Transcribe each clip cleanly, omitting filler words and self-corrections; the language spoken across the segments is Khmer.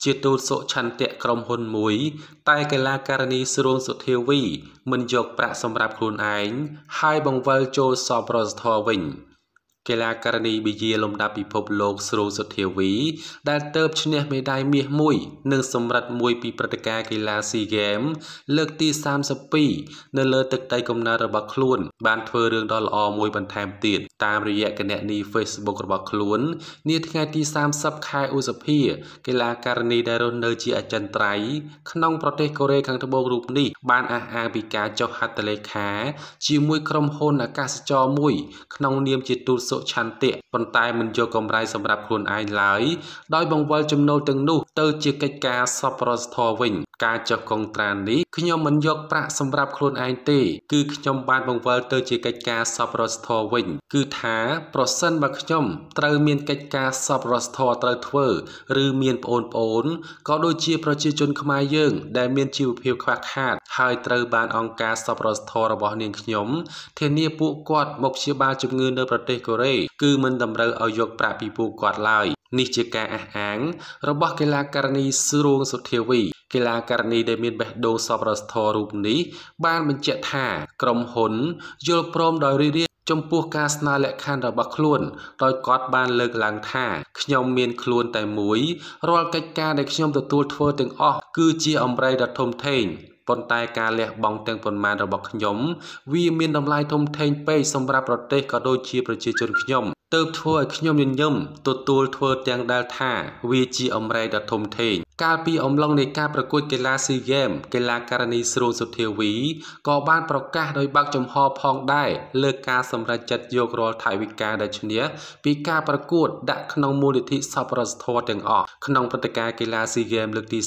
ជាទូតសុឆន្ទៈក្រុមហ៊ុនមួយតែកីឡាករនីស្រួងសុធាវីមិនយកប្រាក់សម្រាប់ខ្លួនឯងហើយបង្វិលចូលសប្បុរសធម៌វិញកីឡាករនីប៊ីយាលំដាប់ពិភពលោកស្រួងសុធាវីដែលទៅបឈ្នះមេដាយមាសមួយនិងសម្រិតមួយពីព្រឹត្តិការណ៍កីឡាស៊ីហ្គេមលើកទី32នៅលើទឹកដីកំណើតរបស់ខ្លួនបានធ្វើរឿងដ៏ល្អមួយបន្ថែមទៀតតាមរយៈគណនី Facebook របស់ខ្លួននាថ្ងៃទី30ខែឧសភា កីឡាករនីដែលរស់នៅជាអចិន្ត្រៃយ៍ក្នុងប្រទេសកូរ៉េខាងត្បូងរូបនេះបានអះអាងពីការចុះហត្ថលេខាជាមួយក្រុមហ៊ុនអាកាសចរមួយក្នុងនាមជាទូតសុឆន្ទៈប៉ុន្តែមិនយកកម្រៃសម្រាប់ខ្លួនឯងឡើយដោយបង្វិលចំណូលទាំងនោះទៅជាកិច្ចការសប្បុរសធម៌វិញការចុះកុងត្រានេះខ្ញុំមិនយកប្រាក់សម្រាប់ខ្លួនឯងទេគឺខ្ញុំបានបង្វិលទៅជាកិច្ចការសប្បុរសធម៌វិញគឺថាប្រសិនបើខ្ញុំត្រូវមានកិច្ចការសប្បុរសធម៌ត្រូវធ្វើឬមានប្អូនក៏ដូចជាប្រជាជនខ្មែរយើងដែលមានជីវភាពខ្វះខាតហើយត្រូវបានអង្គការសប្បុរសធម៌របស់នាងខ្ញុំធានាពួកគាត់មកព្យាបាលជំងឺនៅប្រទេសកូរ៉េគឺមិនតម្រូវឲ្យយកប្រាក់ពីពួកគាត់ឡើយនេះជាការអះអាងរបស់កីឡាករនីស្រួងសុធាវីកីឡាករនីដែលមានបេះដូងសប្បុរសធម៌រូបនេះបានបញ្ជាក់ថាក្រុមហ៊ុនយល់ព្រមដោយរីករាយចំពោះការស្នើលក្ខខណ្ឌរបស់ខ្លួនដោយគាត់បានលើកឡើងថាខ្ញុំមានខ្លួនតែមួយរាល់កិច្ចការដែលខ្ញុំទទួលធ្វើទាំងអស់គឺជាអំរៃដ៏ធំធេងប៉ុន្តែការលះបង់ទាំងប៉ុន្មានរបស់ខ្ញុំវាមានតម្លៃធំធេងពេកសម្រាប់ប្រទេសក៏ដូចជាប្រជាជនខ្ញុំទើបធ្វើឲ្យខ្ញុំញញឹមទទួលធ្វើទាំងដែលថាវាជាអំរែកដ៏ធំធេងកាលពីអំឡុងនៃការប្រកួតកីឡាស៊ីហ្គេមកីឡាករនីស្រួងសុធាវីក៏បានប្រកាសដោយបើកចំហផងដែរលើការសម្រេចចិត្តយករាល់ថវិកាដែលឈ្នះពីការប្រកួតដាក់ក្នុងមូលនិធិសប្បុរសធម៌ទាំងអស់ក្នុងព្រឹត្តិការណ៍កីឡាស៊ីហ្គេមលើកទី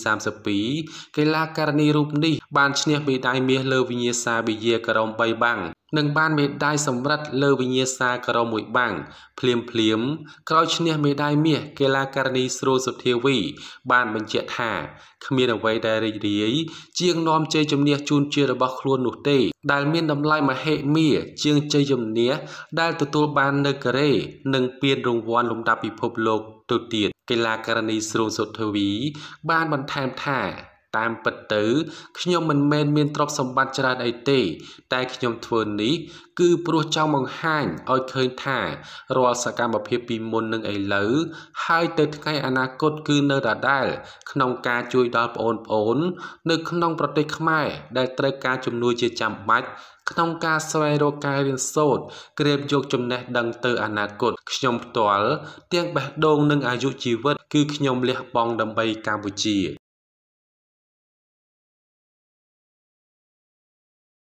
32កីឡាករនីរូបនេះបានឈ្នះមេដាយមាសលើវិញ្ញាសាប៊ីយ៉ាក្រុម3បាំងនិងបានមេដាយសម្រិតលើវិញ្ញាសាក្រុម1បាំងភ្លាមក្រោយឈ្នះមេដាយមាសកីឡាករនីស្រួងសុធាវីបានបញ្ជាក់ថាគ្មានអ្វីដែលរីករាយជាងនាំជ័យជំនះជូនជារបស់ខ្លួននោះទេដែលមានតម្លៃមហិមាជាងជ័យជំនះដែលទទួលបាននៅកូរ៉េនិងពានរង្វាន់លំដាប់ពិភពលោកទៅទៀតកីឡាករនីស្រួងសុធាវីបានបន្ថែមថាតាមពិតទៅខ្ញុំមិនមែនមានទ្រព្យសម្បត្តិច្រើនអីទេតែខ្ញុំធ្វើនេះគឺព្រោះចង់បង្ហាញឲ្យឃើញថារាល់សកម្មភាពពីមុននឹងឥឡូវហើយទៅថ្ងៃអនាគតគឺនៅដដែលក្នុងការជួយដល់ប្អូននៅក្នុងប្រទេសខ្មែរដែលត្រូវការជំនួយជាចាំបាច់ក្នុងការស្វែងរកការរៀនសូត្រក្រេបយកចំណេះដឹងទៅអនាគតខ្ញុំផ្ទាល់ទាំងបេះដូងនិងអាយុជីវិតគឺខ្ញុំលះបង់ដើម្បីកម្ពុជា